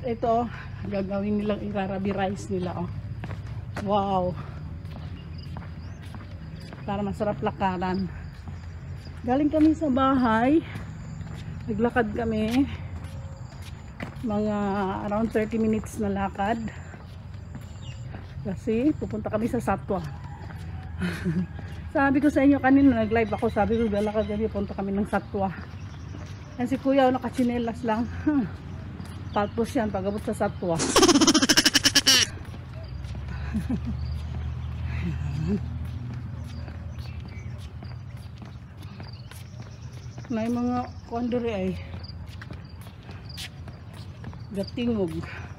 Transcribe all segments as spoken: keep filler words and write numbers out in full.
ito, gagawin nilang irarabi rice nila, oh. Wow. Para masarap lakaran. Galing kami sa bahay. Naglakad kami. Mga around thirty minutes na lakad. Kasi pupunta kami sa Satwa. Sabi ko sa inyo kanina, nag-live ako. Sabi ko, lalakad kami, punta kami ng Satwa. Yan si kuya, nakachinelas lang. Palpos yan, pag-abot sa Satwa. May mga kondore ay gatingog.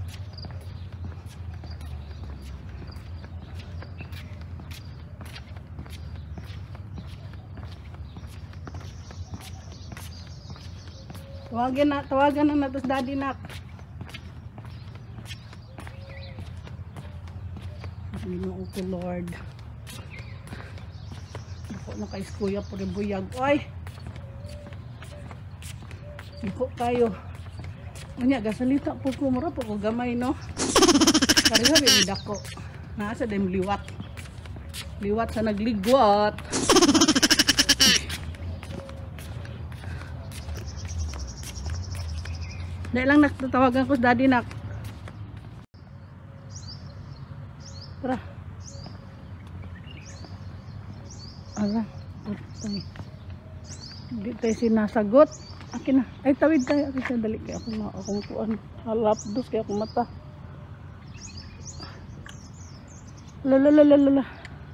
Tawagan na, tawagan na natos daddy nak. Ginoo ko Lord. Ako na kay kuya puri buyag. Oy. Iko kayo. Unya gasalita po ko mura po ko gamay no. Kariha rin dako. Nasa dem liwat. Liwat sa nagligwat. Dahil lang nagtatawagan ko sa daddy nak. Tara. Ala. Hindi tayo sinasagot. Akin na. Ay tawid tayo. Akin sa dali. Kaya akong akong kuan. Halapdos kaya akong mata. Lalalala.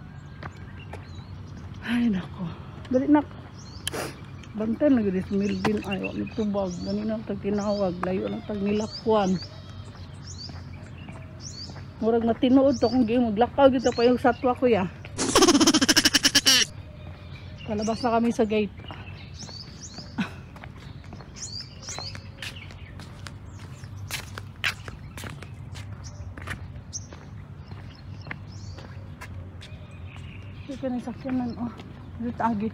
Ay nako. Dali nak. Bantay na gudis Melvin ay wala nagtubag ganina tag tinawag layo lang tag nilakwan murag matinuod to kung gi maglakaw gito pa yung Satwa kuya. Palabas na kami sa gate. Ito na sakyanan oh dito agi.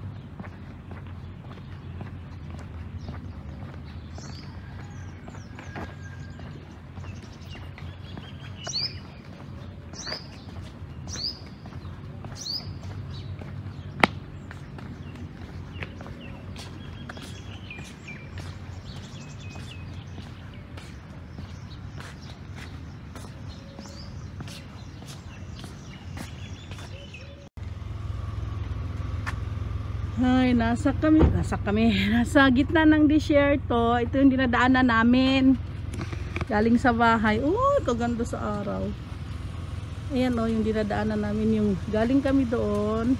Ay, nasa kami, nasa kami, nasa gitna ng disyerto. Ito yung dinadaanan namin. Galing sa bahay. Oh, kaganda sa araw. Ayan oh, yung dinadaanan namin yung galing kami doon.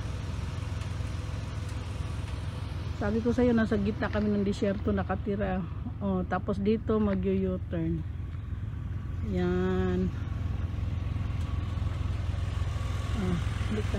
Sabi ko sa'yo, nasa gitna kami ng disyerto nakatira. Oh, tapos dito mag-u-turn. Yan. Oh, dito.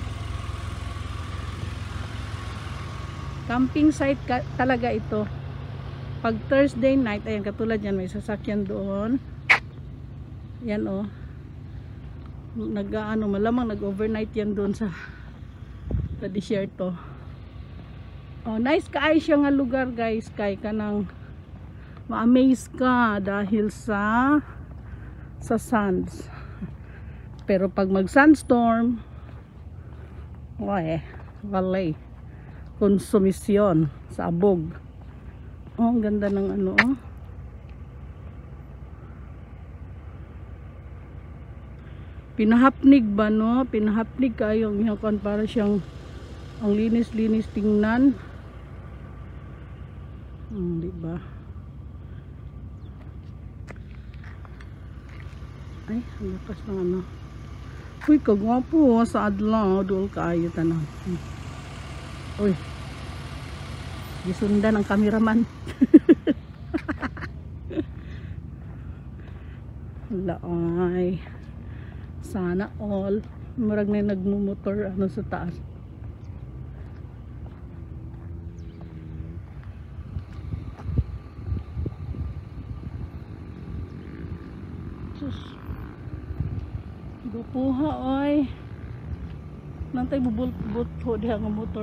Camping site ka, talaga ito. Pag Thursday night, ayan katulad yan, may sasakyan doon. Yan oh. Nag-ano, malamang nag-overnight yan doon sa sa disyerto. Oh, nice kaay siya nga lugar guys, kay kanang ma-amaze ka dahil sa sa sands. Pero pag mag-sandstorm, wala eh, wala eh. Konsumisyon sa abog. Oh, ang ganda ng ano oh. Pinahapnig ba no? Pinahapnig kayo yung kan para siyang ang linis-linis tingnan. Hmm, di ba? Ay, ang lakas ng ano. Uy, kagwapo oh, sa adlaw, dool kaayo tanang. Hmm. Uy. Gisundan ang cameraman. Laay. Sana all. Murag na nagmumotor ano sa taas. Sus. Gupuha oy. Nantay bubult-bult ho diha nga motor.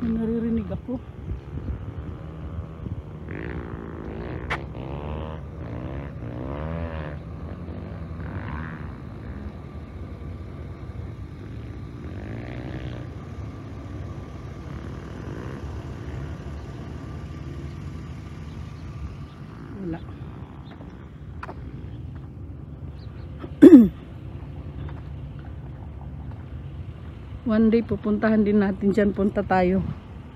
Naririnig ako. One day pupuntahan din natin dyan. Punta tayo.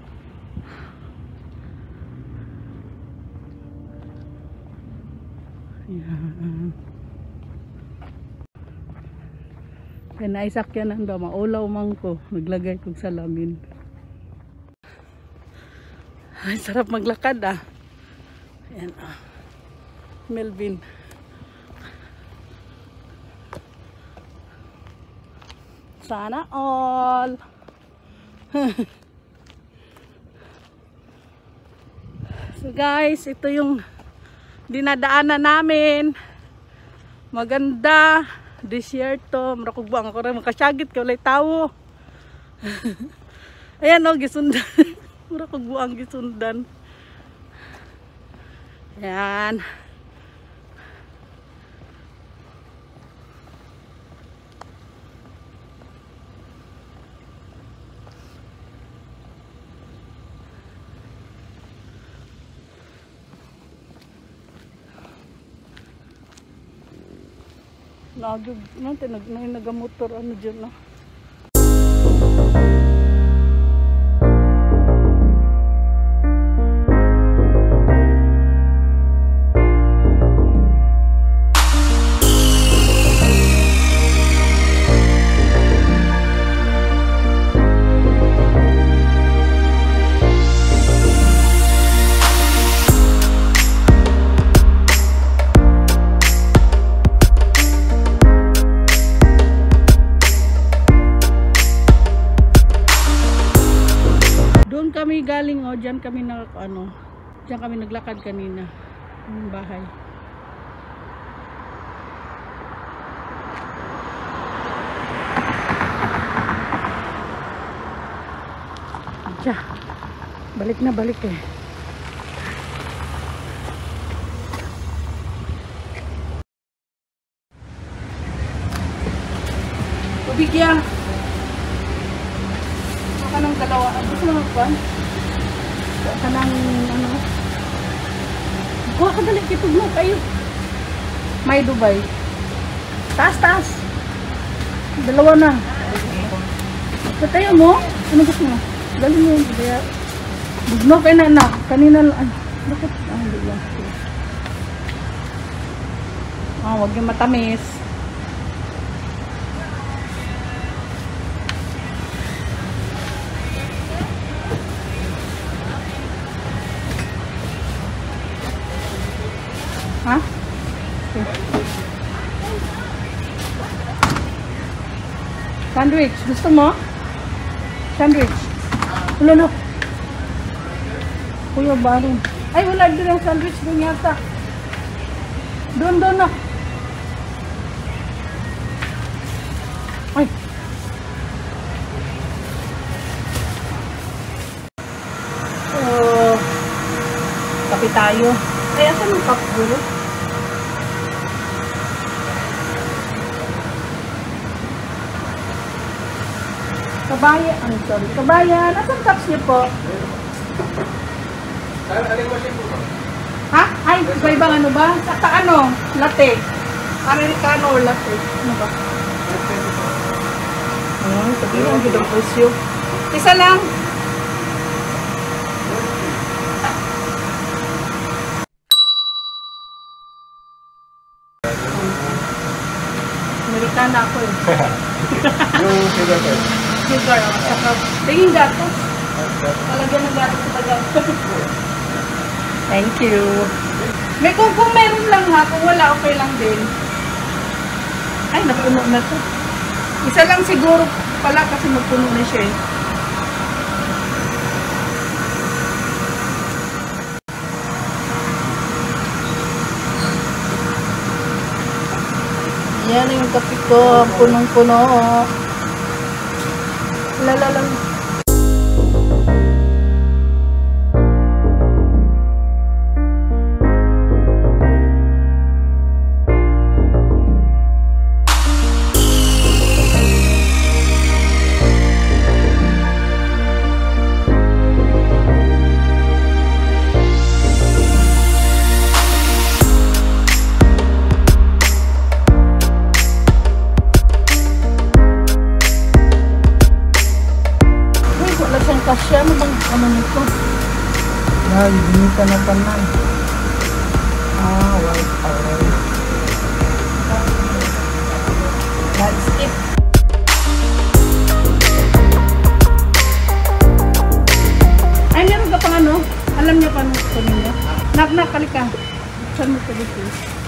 Yan. Kaya naisakyanan ba? Maulaw man ko. Naglagay kong salamin. Ay, sarap maglakad ah. Ayan ah. Melvin. Sana all. So guys, ito yung dinadaanan namin. Maganda. Desierto. Marakugbuang ako rin. Makasyagit ka. Walay tao. Ayan o, gisundan. Marakugbuang gisundan. Ayan. Nagug, nanti nag nagamotor ano diyan na. Kami galing o, oh, dyan kami na ano, dyan kami naglakad kanina yung bahay. Diyan, balik na balik eh. Tubig yan. Kanang dalawa, gusto mo magpan? Kanang ano? Kuha ka dali, kitog mo kayo. May Dubai. Taas, taas. Dalawa na. Katayo mo? Ano gusto mo? Dali mo yung kaya. Bugno kayo na anak. Kanina lang. Ay, bakit? Ah, hindi lang. Ah, huwag yung matamis. Ha? Okay. Sandwich. Gusto mo? Sandwich. Wala na. Kuya Baron. Ay, wala din ang sandwich doon yata. Doon, doon na. Ay. Oh. Kape tayo. Ay, asan ang cup bro? Kabayan, I'm sorry. Kabayan, asan cups niyo po? Ha? Ay, iba-ibang ano ba? Sa ano? Latte. Americano or latte? Ano ba? Ay, sabihin ang gudang presyo. Isa lang. Americana ako eh. Yung sugar pa. Sugar ako. Saka, tingin gatos. Talagyan ng gatos sa tagal. Thank you. May kung, kung meron lang ha, kung wala okay lang din. Ay, napuno na to. Isa lang siguro pala kasi magpuno na siya eh. Yan yung kape ko, punong-puno. Lalalang. wala siyang kasya. Ano bang ano nito? Ay, binita na tanan. Ah, white oil. Let's skip. Ay, meron ka pang ano? Alam niyo paano kunin niya? Nak, nak, kalika. Saan mo ito dito?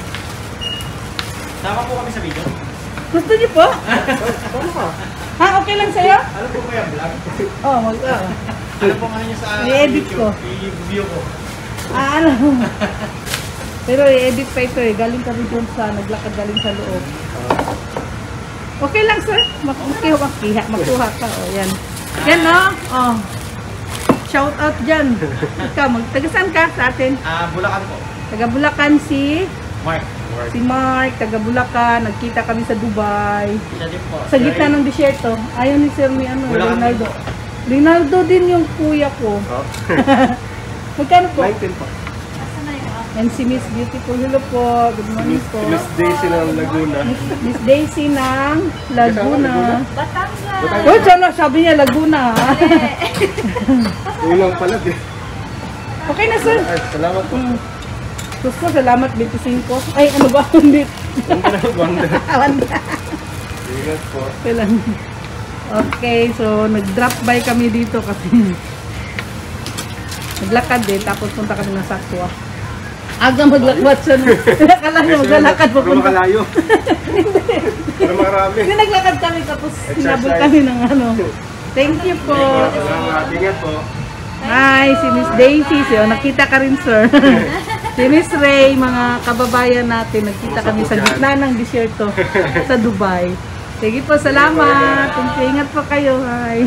Tama po kami sa video. Gusto niyo po? Ha, okay lang sa'yo? Ano po ba yung vlog? Oo, oh, mag uh. Ano po ano nyo sa I-edit ko. I-view ko. Ah, ano? Pero i-edit pa ito eh. Galing kami doon sa, naglakad galing sa loob. Okay lang, sir. Makuha, makuha, makuha ka. O, yan. Yan, no? Oh. Shout out dyan. Ikaw, magtagasan ka sa atin? Ah, Bulacan po. Taga Bulacan si... Mark. Mark. Si Mark, taga Bulacan. Nagkita kami sa Dubai. Siya din po. Sa gitna ng disyerto. Ayaw ni Sir ni ano, Bulacan Ronaldo. din po. Ronaldo din yung kuya ko. Oh. Magkano po? nineteen po. And si Miss Beautiful. Hello po. Good morning Miss, po. Miss Daisy ng Laguna. Miss, Miss Daisy ng Laguna. Batangas. Oh, sana sabi niya Laguna. Yun lang pala. eh. Okay na, sir. Ay, salamat po. Hmm. Gusto, salamat, twenty-five. Ay, ano ba? Hindi. Ang kanang wonder. Wanda. Ingat po. Okay lang. Okay, so nag-drop by kami dito kasi naglakad din, tapos punta kami ng Sakwa. Aga maglakad siya. Nakala niyo, maglalakad Pero papunta. makalayo. Pero marami. Hindi, naglakad kami tapos Exercise. sinabot kami ng ano. Thank you po. Salamat. Ingat po. Hi, si Miss Daisy. So, nakita ka rin, sir. Si Miss Ray, mga kababayan natin, nagkita kami sa gitna ng disyerto sa Dubai. Sige po, salamat. Ingat po kayo. Hi.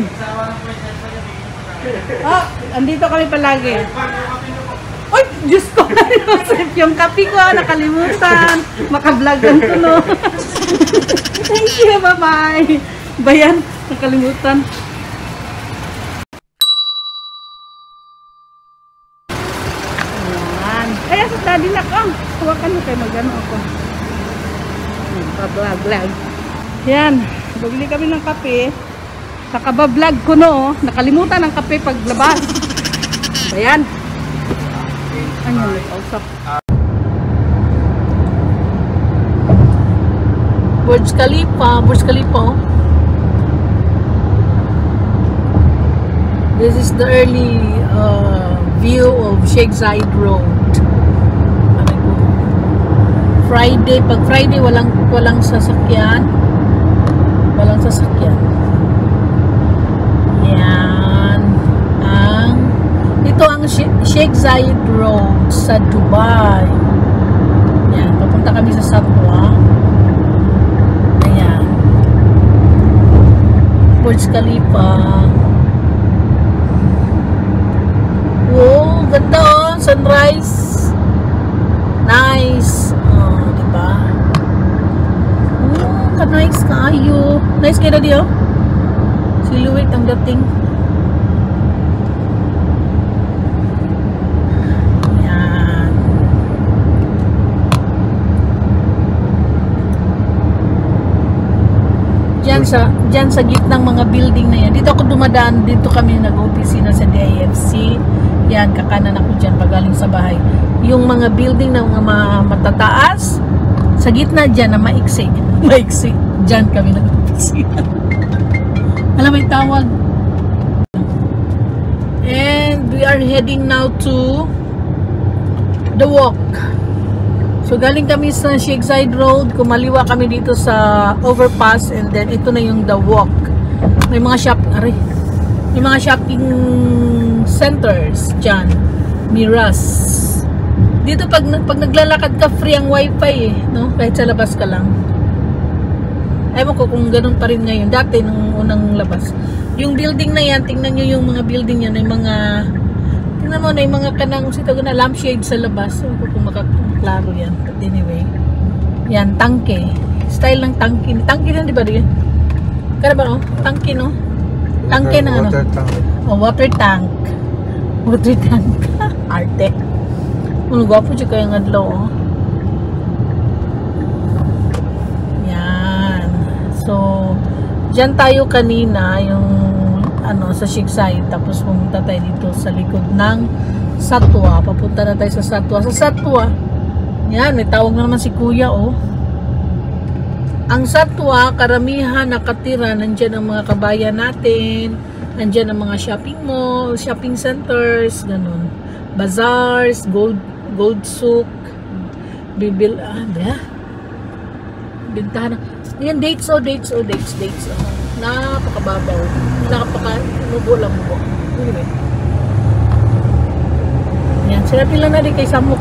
Oh, andito kami palagi. Uy, Diyos ko, Joseph, yung kape ko, nakalimutan. Makabloggan ko, no? Thank you, bye-bye. Bayan, nakalimutan. Ayan. Ay, sa daddy na ka. Hawakan mo kayo, mag-ano ako. Bablog-vlog. Yan, bumili kami ng kape. Sa kabablog ko, no? Nakalimutan ang kape paglabas. Ayan. Ano yung kausap? Burj Khalifa, Burj Khalifa. This is the early uh, view of Sheikh Zayed Road. Friday, pag Friday walang walang sasakyan. Walang sasakyan. Yan ang ito ang Sheikh Zayed Road sa Dubai. Yan, papunta kami sa Satwa. Ayan. Burj Khalifa. Wow, ganda oh, sunrise. Nice. Oh, diba? Oh, ka-nice kayo. Nice kayo na diyo. Silhouette ang dating. Yan. Diyan sa, diyan sa gitnang mga building na yan. Dito ako dumadaan. Dito kami nag-opisina sa D I F C. Yan, kakanan ako dyan pagaling sa bahay. Yung mga building na mga matataas, sa gitna dyan na maiksi. Maiksi. Dyan kami nag-opisina. Alam mo yung tawag? And we are heading now to the walk. So galing kami sa Sheikh Zayed Road, kumaliwa kami dito sa overpass, and then ito na yung the walk. May mga shop, aray, may mga shopping centers dyan. Miras. Dito pag, pag naglalakad ka, free ang wifi eh, no? Kahit sa labas ka lang. Ewan ko kung ganun pa rin ngayon. Dati nung unang labas. Yung building na yan, tingnan nyo yung mga building yan, may mga, tingnan mo na yung mga kanang, sito na lampshade sa labas. Ewan ko kung makaklaro yan. But anyway. Yan, tangke. Style ng tangke. Tangke na, di ba rin? Kaya ba, oh? Tangke, no? Tangke na ano? Water tank. Oh, water tank. Water tank. Arte. Ano, gwapo siya kaya nga adlaw, oh. Yan. So, dyan tayo kanina, yung ano sa Shiksay, tapos pumunta tayo dito sa likod ng Satwa. Papunta na tayo sa Satwa. Sa Satwa, yan, may tawag na naman si Kuya, oh. Ang Satwa, karamihan nakatira, nandyan ang mga kabayan natin, nandyan ang mga shopping mall, shopping centers, ganun. Bazaars, gold, gold souk, bibil, ah, ba? Bintahan. Yan, dates, oh, dates, oh, dates, dates, oh. Napakababaw. Nakapaka, nubo lang mo. Anyway. Yan, sinabi lang na rin kay Samuk.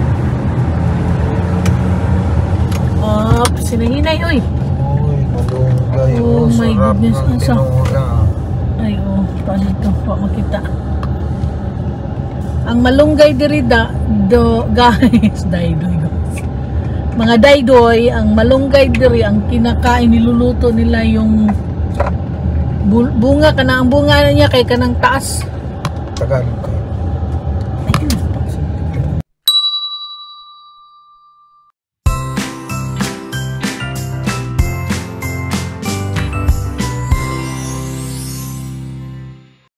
Oh, sinahinay, oy. Uy, malunggay. Oh my sarap goodness, ng ang sa- tinola. Ay, oh, paano ito? Pa makita. Ang malunggay diri da, do, guys, daydoy, guys. Mga daydoy, ang malunggay diri, ang kinakain, niluluto nila yung bu- bunga, kana ang bunga na niya kay kanang taas. Tagal ko.